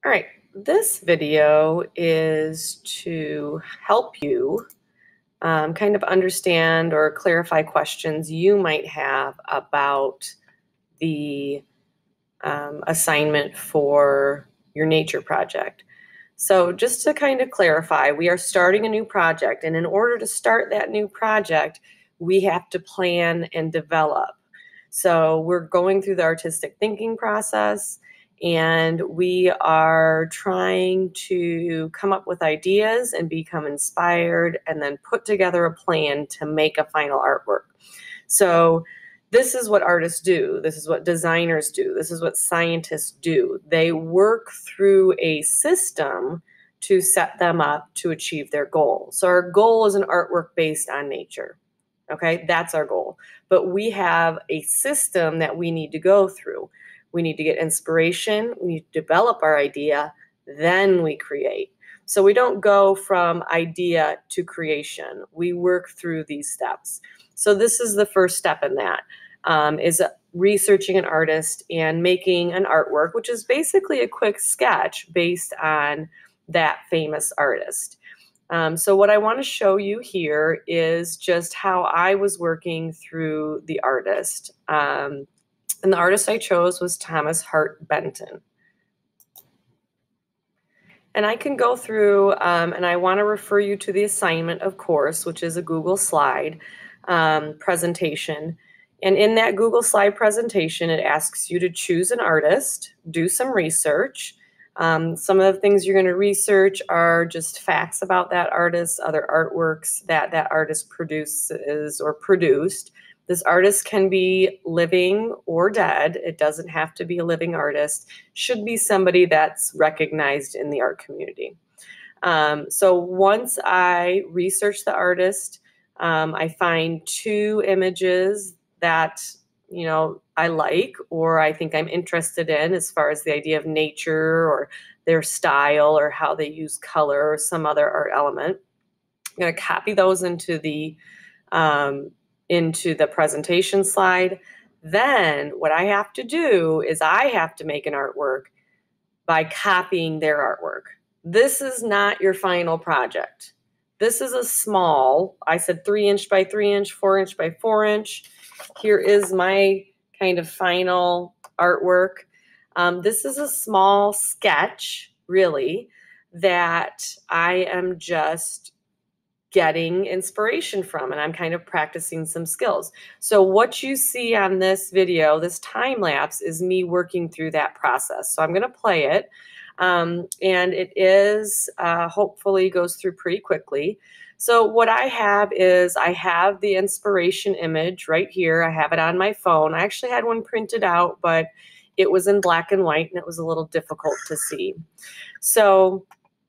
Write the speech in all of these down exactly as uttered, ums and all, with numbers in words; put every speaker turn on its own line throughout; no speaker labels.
All right, this video is to help you um, kind of understand or clarify questions you might have about the um, assignment for your nature project. So just to kind of clarify, we are starting a new project, and in order to start that new project, we have to plan and develop. So we're going through the artistic thinking process, and we are trying to come up with ideas and become inspired and then put together a plan to make a final artwork. So this is what artists do. This is what designers do. This is what scientists do. They work through a system to set them up to achieve their goal. So our goal is an artwork based on nature. Okay, that's our goal. But we have a system that we need to go through. We need to get inspiration, we need to develop our idea, then we create. So we don't go from idea to creation. We work through these steps. So this is the first step in that, um, is researching an artist and making an artwork, which is basically a quick sketch based on that famous artist. Um, so what I want to show you here is just how I was working through the artist. Um, and the artist I chose was Thomas Hart Benton. And I can go through, um, and I want to refer you to the assignment, of course, which is a Google slide um, presentation. And in that Google slide presentation, it asks you to choose an artist, do some research. Um, some of the things you're going to research are just facts about that artist, other artworks that that artist produces or produced. This artist can be living or dead. It doesn't have to be a living artist. Should be somebody that's recognized in the art community. Um, so once I research the artist, um, I find two images that, you know, I like or I think I'm interested in as far as the idea of nature or their style or how they use color or some other art element. I'm going to copy those into the um, into the presentation slide. Then what I have to do is I have to make an artwork by copying their artwork. This is not your final project. This is a small, I said three inch by three inch, four inch by four inch. Here is my kind of final artwork. Um, this is a small sketch, really, that I am just getting inspiration from, and I'm kind of practicing some skills. So what you see on this video, this time lapse, is me working through that process. So I'm going to play it, um, and it is uh, hopefully goes through pretty quickly. So what I have is I have the inspiration image right here. I have it on my phone. I actually had one printed out, but it was in black and white, and it was a little difficult to see. So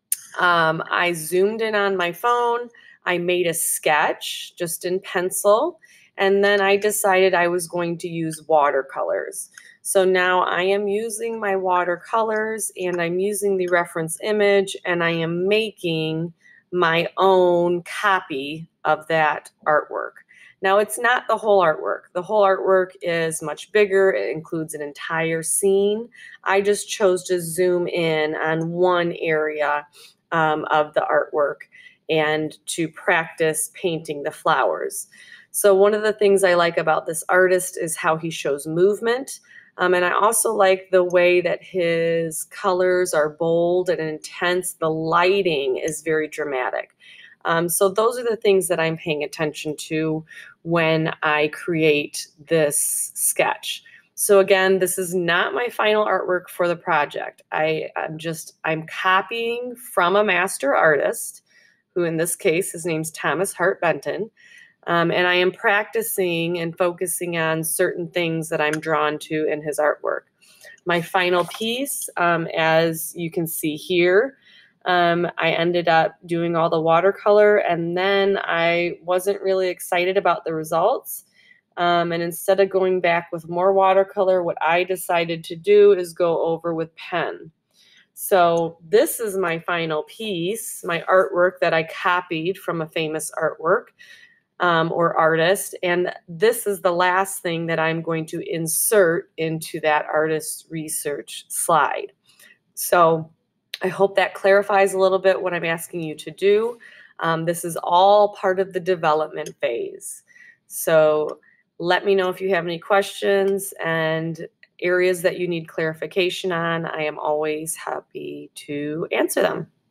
um, I zoomed in on my phone. I made a sketch just in pencil, and then I decided I was going to use watercolors. So now I am using my watercolors, and I'm using the reference image, and I am making my own copy of that artwork. Now, it's not the whole artwork. The whole artwork is much bigger. It includes an entire scene. I just chose to zoom in on one area um, of the artwork and to practice painting the flowers. So one of the things I like about this artist is how he shows movement. Um, and I also like the way that his colors are bold and intense. The lighting is very dramatic. Um, so those are the things that I'm paying attention to when I create this sketch. So again, this is not my final artwork for the project. I, I'm just, I'm copying from a master artist, who in this case, his name's Thomas Hart Benton. Um, and I am practicing and focusing on certain things that I'm drawn to in his artwork. My final piece, um, as you can see here, um, I ended up doing all the watercolor, and then I wasn't really excited about the results. Um, and instead of going back with more watercolor, what I decided to do is go over with pen. So this is my final piece, my artwork that I copied from a famous artwork um, or artist. And this is the last thing that I'm going to insert into that artist's research slide. So I hope that clarifies a little bit what I'm asking you to do. Um, this is all part of the development phase. So let me know if you have any questions and areas that you need clarification on. I am always happy to answer them.